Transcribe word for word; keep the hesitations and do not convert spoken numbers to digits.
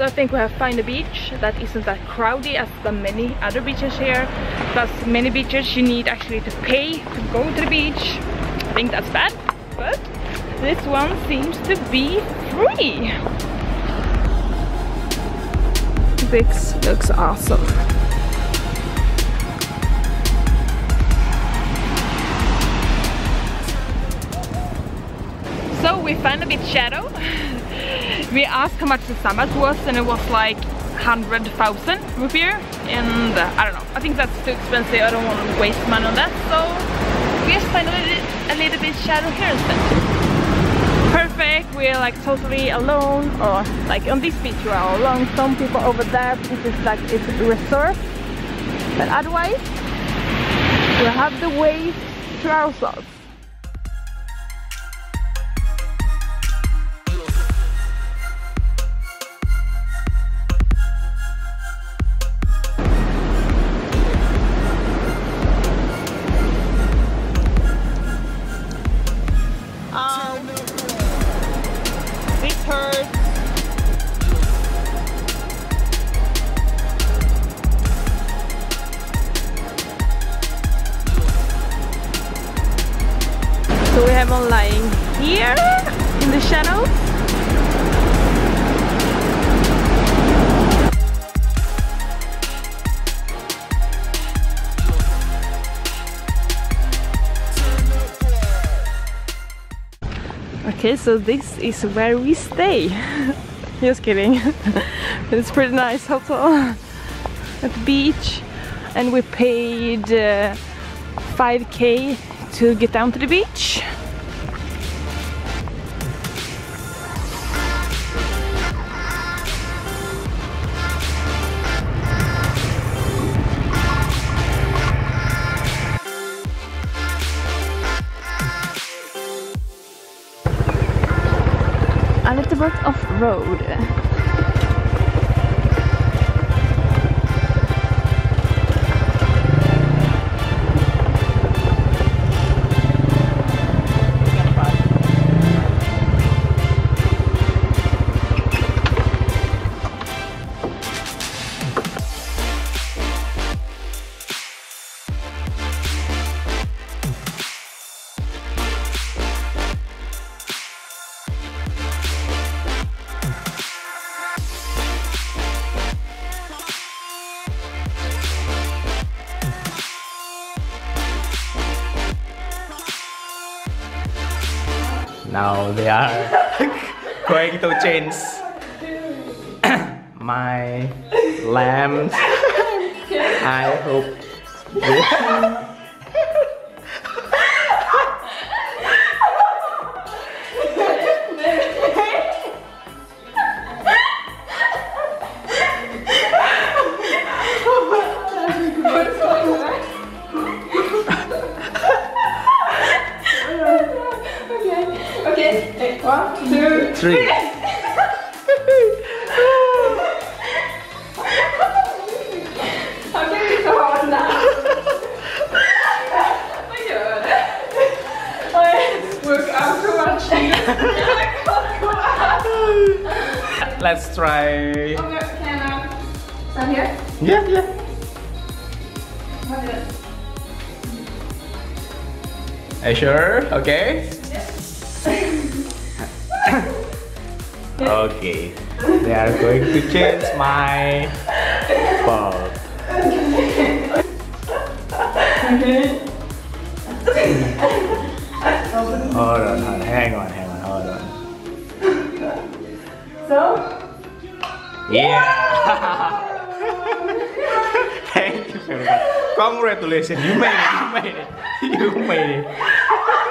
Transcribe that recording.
I think we have found a beach that isn't that crowded as the many other beaches here. Plus many beaches you need actually to pay to go to the beach. I think that's bad, but this one seems to be free. This looks awesome. So we found a bit shadow. We asked how much the samad was and it was like one hundred thousand rupiah, and uh, I don't know, I think that's too expensive. I don't want to waste money on that, so we just find a little, a little bit shadow here instead. Perfect, we're like totally alone, or like on this beach we are alone. Some people over there, this is like it's a resort, but otherwise we have the waves to ourselves. So we have one lying here in the shadow. Okay, so this is where we stay. Just kidding. It's a pretty nice hotel at the beach, and we paid uh, five K to get down to the beach. A little bit off-road. Now they are going to change my lamps. I hope this One, two, three. How can it be so hard now? Vad gör det? I work out too much. I can't go out. Let's try. Okay, can I stand here? Yeah, yeah. What is it? Are you sure? Okay. Okay, they are going to change my bulb. Okay. Hold on, hold on, hang on, hang on, hold on. So? Yeah! Thank you very much. Congratulations, you made it, you made it, you made it.